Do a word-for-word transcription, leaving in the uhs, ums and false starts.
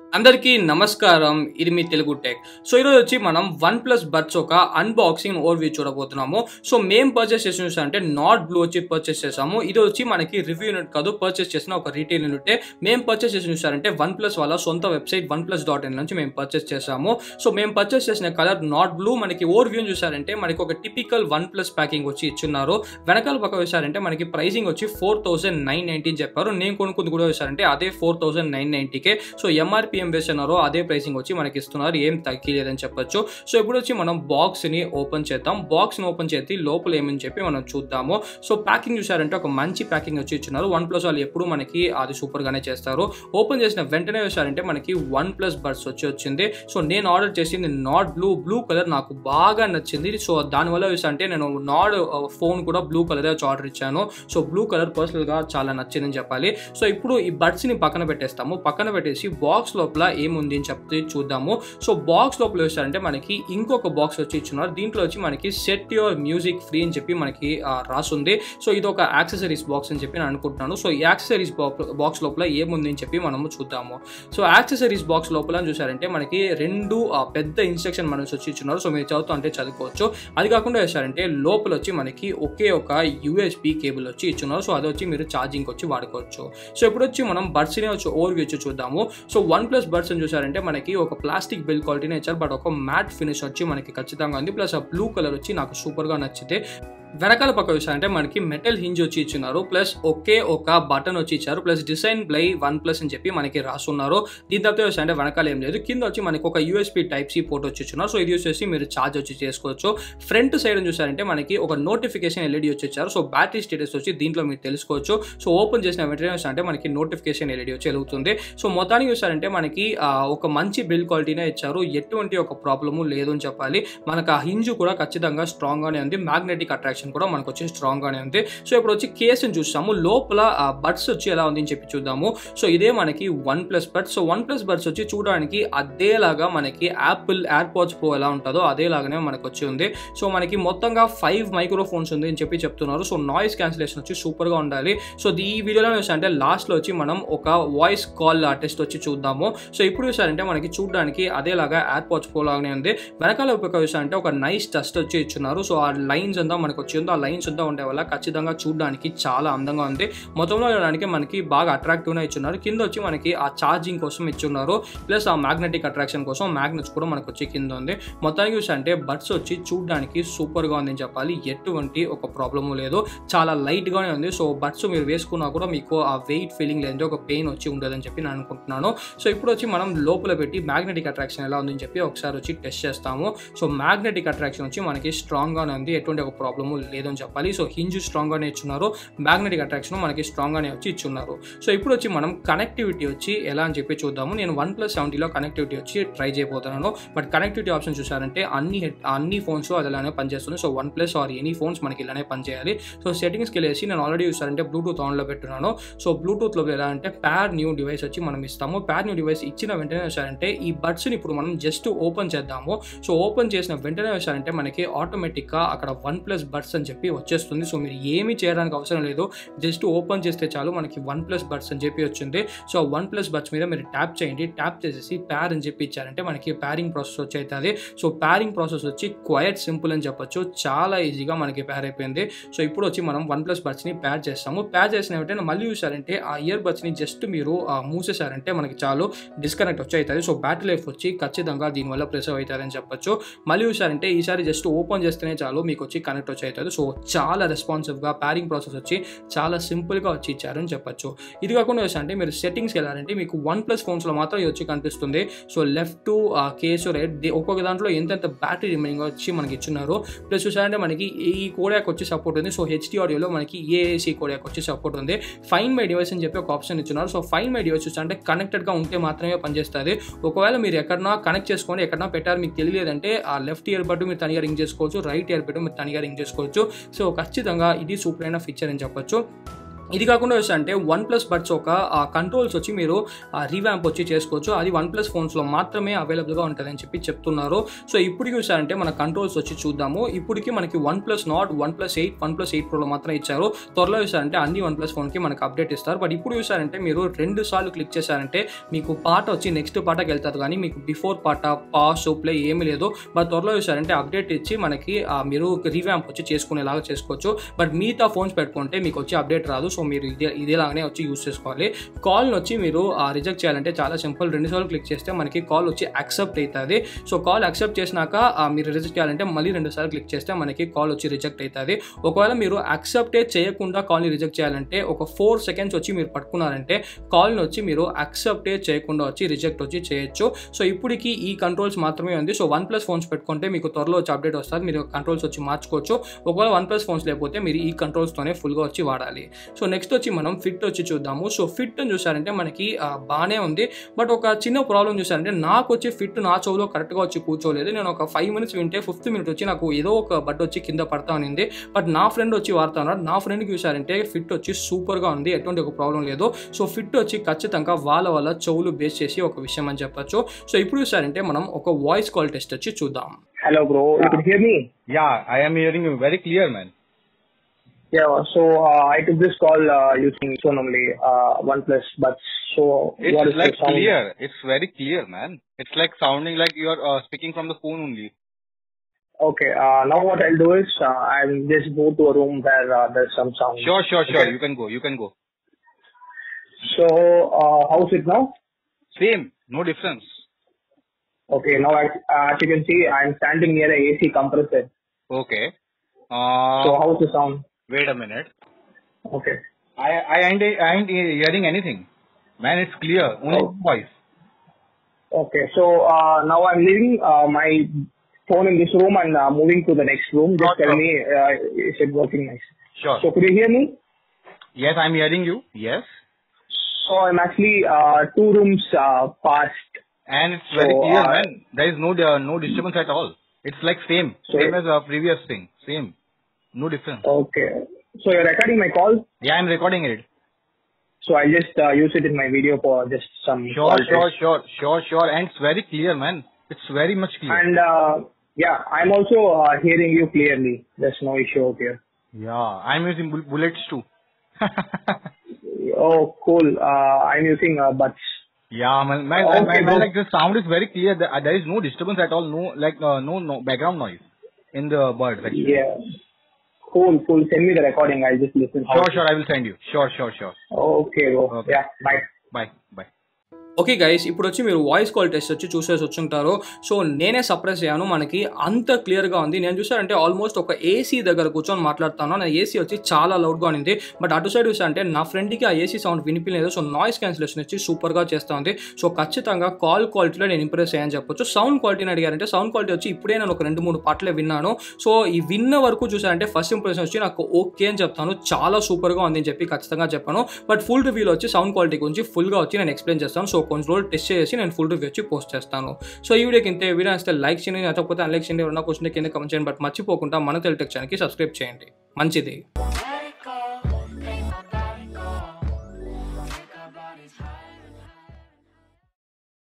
అందరికీ నమస్కారం. ఇది మీ తెలుగు టెక్. సో ఈరోజు వచ్చి మనం వన్ ప్లస్ బడ్స్ ఒక అన్బాక్సింగ్ ఓవర్వ్యూ చూడబోతున్నాము. సో మేము పర్చేస్ చేసిన యూనిట్ అంటే నాట్ బ్లూ వచ్చి పర్చేస్ చేసాము. ఇది వచ్చి మనకి రివ్యూ యూనిట్ కాదు, పర్చేస్ చేసిన ఒక రీటైల్ యూనిట్. మేము పర్చేస్ చేసిన యూనిట్ అంటే వన్ ప్లస్ వాళ్ళ సొంత website OnePlus dot in నుంచి మేము పర్చేస్ చేసాము. సో మేము పర్చేస్ చేసిన కలర్ నాట్ బ్లూ. మనకి ఓవర్వ్యూ చూసారంటే మనకి ఒక టిపికల్ వన్ ప్లస్ ప్యాకింగ్ వచ్చి ఇచ్చున్నారు. వెనకాల పక్క చూసారంటే మనకి ప్రైసింగ్ వచ్చి ఫోర్ థౌసండ్ నైన్ నైన్టీ చెప్పారు. నేను కొనుక్కుంది కూడా చూసారంటే అదే ఫోర్ థౌసండ్ నైన్ నైన్టీకే. సో ఎంఆర్పి ఏం వేస్తున్నారో అదే ప్రైసింగ్ వచ్చి మనకి ఇస్తున్నారు, ఏం తగ్గలేదని చెప్పొచ్చు. సో ఇప్పుడు వచ్చి మనం బాక్స్ ని ఓపెన్ చేద్దాం. బాక్స్ ని ఓపెన్ చేసి లోపల ఏమని చెప్పి మనం చూద్దాము. సో ప్యాకింగ్ చూసారంటే ఒక మంచి ప్యాకింగ్ వచ్చి ఇచ్చినారు. వన్ ప్లస్ వాళ్ళు ఎప్పుడు మనకి అది సూపర్ గానే చేస్తారు. ఓపెన్ చేసిన వెంటనే చూసారంటే మనకి వన్ ప్లస్ బడ్స్ వచ్చి వచ్చింది. సో నేను ఆర్డర్ చేసింది నాట్ బ్లూ. బ్లూ కలర్ నాకు బాగా నచ్చింది. సో దానివల్ల చూసారంటే నేను నాడ్ ఫోన్ కూడా బ్లూ కలర్ వచ్చి ఆర్డర్ ఇచ్చాను. సో బ్లూ కలర్ పర్సనల్ గా చాలా నచ్చిందని చెప్పాలి. సో ఇప్పుడు ఈ బడ్స్ ని పక్కన పెట్టేస్తాము. పక్కన పెట్టేసి బాక్స్ లోపల ఏముంది అని చెప్తే చూద్దాము. సో బాక్స్ లోపల చూసారంటే మనకి ఇంకొక బాక్స్ వచ్చి ఇచ్చున్నారు. దీంట్లో వచ్చి మనకి సెట్ యువర్ మ్యూజిక్ ఫ్రీ అని చెప్పి మనకి రాసుంది. సో ఇది ఒక యాక్సెసరీస్ బాక్స్ అని చెప్పి నేను అనుకుంటున్నాను. సో ఈ యాక్సెసరీస్ బాక్స్ లోపల ఏముంది అని చెప్పి మనము చూద్దాము. సో యాక్సెసరీస్ బాక్స్ లోపల చూసారంటే మనకి రెండు పెద్ద ఇన్స్ట్రక్షన్ మనకి వచ్చి ఇచ్చున్నారు. సో మీరు చదువుతూ అంటే చదువుకోవచ్చు. అది కాకుండా చూసారంటే లోపల వచ్చి మనకి ఒకే ఒక యూఎస్బి కేబుల్ వచ్చి ఇచ్చున్నారు. సో అది వచ్చి మీరు ఛార్జింగ్ వచ్చి వాడుకోవచ్చు. సో ఇప్పుడు వచ్చి మనం బడ్స్ ని వచ్చి ఓవర్వ్యూ వచ్చి చూద్దాము. సో వన్ ప్లస్ బడ్స్ అని చూసారంటే మనకి ఒక ప్లాస్టిక్ బిల్ క్వాలిటీనే ఇచ్చారు, బట్ ఒక మ్యాట్ ఫినిష్ వచ్చి మనకి ఖచ్చితంగా ఉంది. ప్లస్ ఆ బ్లూ కలర్ వచ్చి నాకు సూపర్ గా నచ్చితే. వెనకాల పక్క చూసారంటే మనకి మెటల్ హింజ్ వచ్చి ఇచ్చినారు. ప్లస్ ఒకే ఒక బటన్ వచ్చి ఇచ్చారు. Plus design by OnePlus అని చెప్పి మనకి రాసున్నారు. దీని తప్ప చూసారంటే వెనకాల ఏం లేదు. కింద వచ్చి మనకి ఒక యూఎస్బి టైప్ సి పోర్ట్ వచ్చి ఇచ్చినారు. సో ఇది యూస్ చేసి మీరు ఛార్జ్ వచ్చి చేసుకోవచ్చు. ఫ్రంట్ సైడ్ చూసారంటే మనకి ఒక నోటిఫికేషన్ ఎల్ఈడి వచ్చి ఇచ్చారు. సో బ్యాటరీ స్టేటస్ వచ్చి దీంట్లో మీరు తెలుసుకోవచ్చు. సో ఓపెన్ చేసిన వెంటనే అంటే మనకి నోటిఫికేషన్ ఎల్ఈడి వచ్చి వెలుగుతుంది. సో మొత్తానికి చూసారంటే మనకి ఒక మంచి బిల్డ్ క్వాలిటీనే ఇచ్చారు. ఎటువంటి ఒక ప్రాబ్లము లేదు అని చెప్పాలి. మనకు ఆ హింజ్ కూడా ఖచ్చితంగా స్ట్రాంగ్ గానే ఉంది. మ్యాగ్నెటిక్ అట్రాక్షన్ కూడా మనకు వచ్చి స్ట్రాంగ్ గానే ఉంది. సో ఇప్పుడు వచ్చి కేసుని చూస్తాము. లోపల బడ్స్ వచ్చి ఎలా ఉంది అని చెప్పి చూద్దాము. సో ఇదే మనకి OnePlus buds. So OnePlus buds వచ్చి చూడడానికి అదేలాగా మనకి యాపిల్ ఎయిర్పాడ్స్ ప్రో ఎలా ఉంటుందో అదేలాగానే మనకు వచ్చి ఉంది. సో మనకి మొత్తంగా ఫైవ్ మైక్రోఫోన్స్ ఉంది అని చెప్పి చెప్తున్నారు. సో నాయిస్ క్యాన్సిలేషన్ వచ్చి సూపర్ గా ఉండాలి. సో ఈ వీడియోలో అంటే లాస్ట్ లో వచ్చి మనం ఒక వాయిస్ కాల్ టెస్ట్ వచ్చి చూద్దాము. సో ఇప్పుడు చూసారంటే మనకి చూడడానికి అదేలాగా ఎయిర్పాడ్స్ ప్రో లాగానే ఉంది. వెనకాల చూసారంటే ఒక నైస్ టెస్ట్ వచ్చి ఇచ్చున్నారు. సో ఆ లైన్స్ అంతా మనకు వచ్చి ఉంది. ఆ లైన్స్ అంతా ఉండే వల్ల ఖచ్చితంగా చూడడానికి చాలా అందంగా ఉంది. మొత్తంలో చూడడానికి మనకి బాగా అట్రాక్టివ్ గా ఇచ్చున్నారు. కింద వచ్చి మనకి ఆ ఛార్జింగ్ కోసం ఇచ్చున్నారు. ప్లస్ ఆ మ్యాగ్నెటిక్ అట్రాక్షన్ కోసం మ్యాగ్నెట్స్ కూడా మనకు వచ్చి కింద ఉంది. మొత్తానికి చూసారంటే బడ్స్ వచ్చి చూడడానికి సూపర్ గా ఉంది అని చెప్పాలి. ఎటువంటి ఒక ప్రాబ్లము లేదు. చాలా లైట్ గానే ఉంది. సో బడ్స్ మీరు వేసుకున్నా కూడా మీకు ఆ వెయిట్ ఫీలింగ్ లేదంటే ఒక పెయిన్ వచ్చి ఉండదని చెప్పి నేను అనుకుంటున్నాను. సో ఇప్పుడు వచ్చి మనం లోపల పెట్టి మ్యాగ్నెటిక్ అట్రాక్షన్ ఎలా ఉందని చెప్పి ఒకసారి వచ్చి టెస్ట్ చేస్తాము. సో మ్యాగ్నెటిక్ అట్రాక్షన్ వచ్చి మనకి స్ట్రాంగ్ గానే ఉంది. ఎటువంటి ఒక ప్రాబ్లము లేదని చెప్పాలి. సో హింజ్ స్ట్రాంగ్ గానే ఇచ్చున్నారు. మ్యాగ్నెటిక్ అట్రాక్షన్ మనకి స్ట్రాంగ్ గానే వచ్చి ఇచ్చున్నారు. సో ఇప్పుడు వచ్చి మనం కనెక్టివిటీ వచ్చి ఎలా అని చెప్పి చూద్దాము. నేను వన్ ప్లస్ సెవెంటీలో కనెక్టివిటీ వచ్చి ట్రై చేయబోతున్నాను. బట్ కనెక్టివిటీ ఆప్షన్ చూసారంటే అన్ని అన్ని ఫోన్స్ అది ఇలానే పనిచేస్తుంది. So OnePlus or any phones మనకి ఇలానే పనిచేయాలి. సో సెటింగ్స్కి వెళ్ళేసి నేను ఆల్రెడీ చూసారంటే బ్లూటూత్ ఆన్లో పెట్టున్నాను. సో బ్లూటూత్ లో ఎలా అంటే పేర్ న్యూ డివైస్ వచ్చి మనం ఇస్తాము. పేర్ న్యూ డివైస్ ఇచ్చిన వెంటనే చూసారంటే ఈ బడ్స్ ని ఇప్పుడు మనం జస్ట్ ఓపెన్ చేద్దాము. సో ఓపెన్ చేసిన వెంటనే చూసారంటే మనకి ఆటోమేటిక్ గా అక్కడ వన్ ప్లస్ బడ్స్ అని చెప్పి వచ్చేస్తుంది. సో మీరు ఏమీ చేయడానికి అవసరం లేదు. జస్ట్ ఓపెన్ చేస్తే చాలు మనకి వన్ ప్లస్ బడ్స్ అని చెప్పి వచ్చింది. సో వన్ ప్లస్ బడ్స్ మీద మీరు ట్యాప్ చేయండి. ట్యాప్ చేసేసి పేర్ అని చెప్పి ఇచ్చారంటే మనకి పేరింగ్ ప్రాసెస్ వచ్చి అవుతుంది. సో పేరింగ్ ప్రాసెస్ వచ్చి క్వైట్ సింపుల్ అని చెప్పొచ్చు. చాలా ఈజీగా మనకి పేర్ అయిపోయింది. సో ఇప్పుడు వచ్చి మనం వన్ ప్లస్ బడ్స్ ని పేర్ చేస్తాము. పేర్ చేసిన వెంటనే మళ్ళీ చూసారంటే ఆ ఇయర్ బడ్స్ ని జస్ట్ మీరు మూసేసారంటే మనకి చాలు డిస్కనెక్ట్ వచ్చి అవుతుంది. సో బ్యాటరీ లైఫ్ వచ్చి ఖచ్చితంగా దీనివల్ల ప్రెసర్వ్ అవుతుంది అని చెప్పొచ్చు. మళ్ళీ చూసారంటే ఈసారి జస్ట్ ఓపెన్ చేస్తేనే చాలు మీకు వచ్చి కనెక్ట్ వచ్చి అవుతుంది. సో చాలా రెస్పాన్సివ్గా పేరింగ్ ప్రాసెస్ వచ్చి చాలా సింపుల్గా వచ్చి ఇచ్చారని చెప్పొచ్చు. ఇది కాకుండా అంటే మీరు సెట్టింగ్స్కి వెళ్ళారంటే మీకు వన్ ప్లస్ ఫోన్స్లో మాత్రం ఇది వచ్చి కనిపిస్తుంది. So left to case right ఒక్కొక్క దాంట్లో ఎంతెంత బ్యాటరీ రిమైనింగ్ వచ్చి మనకి ఇచ్చున్నారు. ప్లస్ చూసారంటే మనకి ఈ కోడాక్ వచ్చి సపోర్ట్ ఉంది. సో హెచ్డి ఆడియోలో మనకి ఏఏసీ కోడాక్ వచ్చి సపోర్ట్ ఉంది. ఫైన్ మై డివైస్ అని చెప్పి ఒక ఆప్షన్ ఇచ్చున్నారు. సో ఫైన్ మై డివైస్ అంటే కనెక్టెడ్గా ఉంటే మాత్రమే పనిచేస్తుంది. ఒకవేళ మీరు ఎక్కడన్నా కనెక్ట్ చేసుకొని ఎక్కడన్నా పెట్టారు మీకు తెలియలేదంటే ఆ లెఫ్ట్ ఇయర్ బట్ మీరు తనిగా రింగ్ చేసుకోవచ్చు, రైట్ ఇయర్ బట్ మీరు తనిగా రింగ్ చేసుకోవచ్చు. సో ఖచ్చితంగా ఇది సూపర్ అయిన ఫీచర్ అని చెప్పొచ్చు. ఇది కాకుండా అంటే వన్ ప్లస్ బడ్స్ ఒక కంట్రోల్స్ వచ్చి మీరు రీవ్యాంప్ వచ్చి చేసుకోవచ్చు. అది వన్ ప్లస్ ఫోన్స్లో మాత్రమే అవైలబుల్గా ఉంటుందని చెప్పి చెప్తున్నారు. సో ఇప్పుడు చూసారంటే మన కంట్రోల్స్ వచ్చి చూద్దాము. ఇప్పటికి మనకి OnePlus Nord, OnePlus eight, OnePlus eight ప్రోలో మాత్రం ఇచ్చారు. త్వరలో చూసారంటే అన్ని వన్ ప్లస్ ఫోన్కి మనకి అప్డేట్ ఇస్తారు. బట్ ఇప్పుడు చూసారంటే మీరు రెండు సార్లు క్లిక్ చేశారంటే మీకు పాట వచ్చి నెక్స్ట్ పాటకి వెళ్తారు, కానీ మీకు బిఫోర్ పాట, పాస్, ప్లే ఏమీ లేదు. బట్ త్వరలో చూసారంటే అప్డేట్ ఇచ్చి మనకి మీరు రీవ్యాంప్ వచ్చి చేసుకునేలాగా చేసుకోవచ్చు. బట్ మిగతా ఫోన్స్ పెట్టుకుంటే మీకు వచ్చి అప్డేట్ రాదు. సో మీరు ఇదే ఇదేలాగానే వచ్చి యూస్ చేసుకోవాలి. కాల్ని వచ్చి మీరు రిజెక్ట్ చేయాలంటే చాలా సింపుల్. రెండు సార్లు క్లిక్ చేస్తే మనకి కాల్ వచ్చి యాక్సెప్ట్ అవుతుంది. సో కాల్ యాక్సెప్ట్ చేసినాక మీరు రిజెక్ట్ చేయాలంటే మళ్ళీ రెండు సార్లు క్లిక్ చేస్తే మనకి కాల్ వచ్చి రిజెక్ట్ అవుతుంది. ఒకవేళ మీరు యాక్సెప్టే చేయకుండా కాల్ని రిజెక్ట్ చేయాలంటే ఒక ఫోర్ సెకండ్స్ వచ్చి మీరు పట్టుకున్నారంటే కాల్ని వచ్చి మీరు యాక్సెప్టే చేయకుండా వచ్చి రిజెక్ట్ వచ్చి చేయొచ్చు. సో ఇప్పటికి ఈ కంట్రోల్స్ మాత్రమే ఉంది. సో వన్ ప్లస్ ఫోన్స్ పెట్టుకుంటే మీకు త్వరలో వచ్చి అప్డేట్ వస్తుంది. మీరు కంట్రోల్స్ వచ్చి మార్చుకోవచ్చు. ఒకవేళ వన్ ప్లస్ ఫోన్స్ లేకపోతే మీరు ఈ కంట్రోల్స్తోనే ఫుల్గా వచ్చి వాడాలి. సో నెక్స్ట్ వచ్చి మనం ఫిట్ వచ్చి చూద్దాము. సో ఫిట్ అని చూసారంటే మనకి బాగానే ఉంది. బట్ ఒక చిన్న ప్రాబ్లం చూసారంటే నాకు వచ్చి ఫిట్ నా చెవులో కరెక్ట్గా వచ్చి కూర్చోలేదు. నేను ఒక ఫైవ్ మినిట్స్ వింటే ఫిఫ్త్ మినిట్ వచ్చి నాకు ఏదో ఒక బట్ వచ్చి కింద పడతా ఉంది. బట్ నా ఫ్రెండ్ వచ్చి వాడుతా ఉన్నాడు. నా ఫ్రెండ్కి చూసారంటే ఫిట్ వచ్చి సూపర్గా ఉంది, ఎటువంటి ఒక ప్రాబ్లం లేదు. సో ఫిట్ వచ్చి ఖచ్చితంగా వాళ్ళ వాళ్ళ చెవులు బేస్ చేసి ఒక విషయం అని చెప్పొచ్చు. సో ఇప్పుడు చూసారంటే మనం ఒక వాయిస్ కాల్ టెస్ట్ వచ్చి చూద్దాం. Hello bro, you can hear me? Yeah, I am hearing you very clear, man. Yeah, so uh, I took this call uh, using Sonomly uh, OnePlus buds. So It's what is like the sound? clear. It's very clear, man. It's like sounding like you are uh, speaking from the phone only. Okay, uh, now what I'll do is uh, I'll just go to a room where uh, there's some sound. Sure, sure, sure. Okay. You can go. You can go. So uh, how's it now? Same. No difference. Okay, now I, uh, as you can see, I'm standing near a A C compressor. Okay. Uh, So how's the sound? wait a minute. Okay. I I ain't I ain't hearing anything, man. It's clear. Only Oh. voice. Okay, so uh, now I'm leaving uh, my phone in this room and uh, moving to the next room. Just Sure, tell sure. me, uh, is it working nice? Sure. So could you hear me? Yes, I'm hearing you. Yes. So I'm actually uh, two rooms uh, past. And it's very So, clear, uh, man. There is no uh, no disturbance at all. It's like same, So- same as a previous thing. Same. No difference. Okay. So you're recording my call? Yeah, I'm recording it. So I'll just uh, use it in my video for just some Sure, call sure, test. sure, sure, sure. And it's very clear, man. It's very much clear. And uh, yeah, I'm also uh, hearing you clearly. There's no issue out here. Yeah, I'm using bull- bullets too. Oh, cool. Uh, I'm using uh, buds. Yeah, man, man, Okay, man, man, bro. like the sound is very clear. There, there is no disturbance at all. No, like uh, no, no background noise in the birds. Actually. Yeah. Cool, cool. Send me the recording. I'll just listen. Sure, sure. I will send you. Sure, sure, sure. Okay, bro. Okay. Yeah. Bye. Bye, bye. Okay guys, ఇప్పుడు వచ్చి మీరు voice call test వచ్చి చూసేసి వచ్చుంటారు. So నేనే surprise అయ్యాను, మనకి అంత క్లియర్గా ఉంది. నేను చూసానంటే ఆల్మోస్ట్ ఒక ఏసీ దగ్గర కూర్చొని మాట్లాడుతాను. నా ఏసీ వచ్చి చాలా లౌడ్గా ఉంది. బట్ అటు సైడ్ చూసానంటే నా ఫ్రెండ్కి ఆ ఏసీ సౌండ్ వినిపించలేదు. సో నాయిస్ క్యాన్సిలేషన్ వచ్చి సూపర్గా చేస్తూ ఉంది. సో ఖచ్చితంగా కాల్ క్వాలిటీలో నేను ఇంప్రెస్ అయ్యాను చెప్పొచ్చు. సౌండ్ క్వాలిటీని అడిగారంటే సౌండ్ క్వాలిటీ వచ్చి ఇప్పుడే నేను ఒక రెండు మూడు పాటలే విన్నాను. సో ఈ విన్న వరకు చూసానంటే ఫస్ట్ ఇంప్రెషన్ వచ్చి నాకు ఓకే అని చెప్తాను, చాలా సూపర్గా ఉంది అని చెప్పి ఖచ్చితంగా చెప్పాను. బట్ ఫుల్ రివ్యూలో వచ్చి సౌండ్ క్వాలిటీ గురించి ఫుల్గా వచ్చి నేను ఎక్స్ప్లెయిన్ చేస్తాను. సో కొంచెం రోజులు టెస్ట్ చేసి నేను ఫుల్ రివ్యూ వచ్చి పోస్ట్ చేస్తాను. సో ఈ వీడియోకి ఇంతే. వీడియో వస్తే లైక్ చేయండి, నచ్చకపోతే అన్లైక్ చేయండి, ఉన్న క్వశ్చన్ కింద కమెంట్ చేయండి. బట్ మర్చిపోకుండా మన తెలుగు టెక్ ఛానల్కి సబ్స్క్రైబ్ చేయండి. మంచిది.